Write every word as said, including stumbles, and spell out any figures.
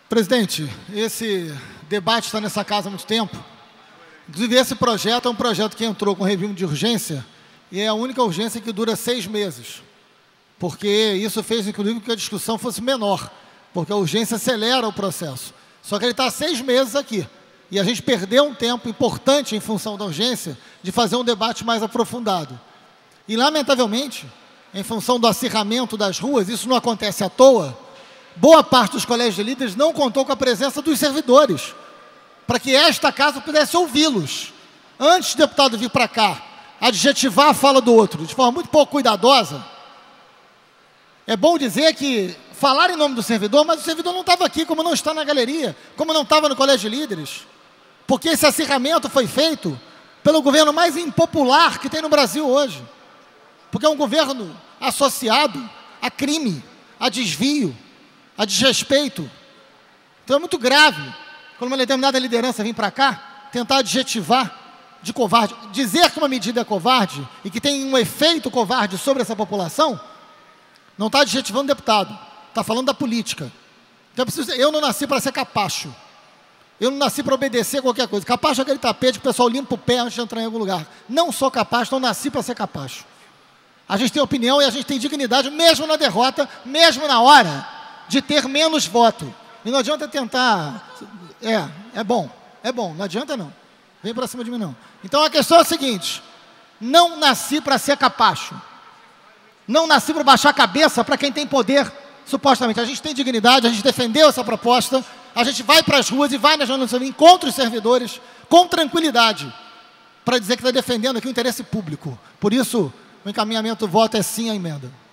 Presidente, esse debate está nessa casa há muito tempo. Inclusive, esse projeto é um projeto que entrou com regime de urgência e é a única urgência que dura seis meses. Porque isso fez, inclusive, que a discussão fosse menor, porque a urgência acelera o processo. Só que ele está há seis meses aqui. E a gente perdeu um tempo importante em função da urgência de fazer um debate mais aprofundado. E, lamentavelmente, em função do acirramento das ruas, isso não acontece à toa, boa parte dos colégios de líderes não contou com a presença dos servidores, para que esta casa pudesse ouvi-los. Antes do deputado vir para cá, adjetivar a fala do outro de forma muito pouco cuidadosa, é bom dizer que falar em nome do servidor, mas o servidor não estava aqui, como não está na galeria, como não estava no colégio de líderes, porque esse acirramento foi feito pelo governo mais impopular que tem no Brasil hoje, porque é um governo associado a crime, a desvio, a desrespeito. Então é muito grave quando uma determinada liderança vem para cá tentar adjetivar de covarde, dizer que uma medida é covarde e que tem um efeito covarde sobre essa população, não está adjetivando o deputado, está falando da política. Então, eu, preciso, eu não nasci para ser capacho, eu não nasci para obedecer qualquer coisa. Capacho é aquele tapete que o pessoal limpa o pé antes de entrar em algum lugar. Não sou capacho, não nasci para ser capacho. A gente tem opinião e a gente tem dignidade, mesmo na derrota, mesmo na hora de ter menos voto. E não adianta tentar... É, é bom, é bom, não adianta não. Vem para cima de mim não. Então a questão é a seguinte, não nasci para ser capacho. Não nasci para baixar a cabeça para quem tem poder, supostamente. A gente tem dignidade, a gente defendeu essa proposta, a gente vai para as ruas e vai nas jornadas, encontra os servidores com tranquilidade, para dizer que está defendendo aqui o interesse público. Por isso, o encaminhamento do voto é sim à emenda.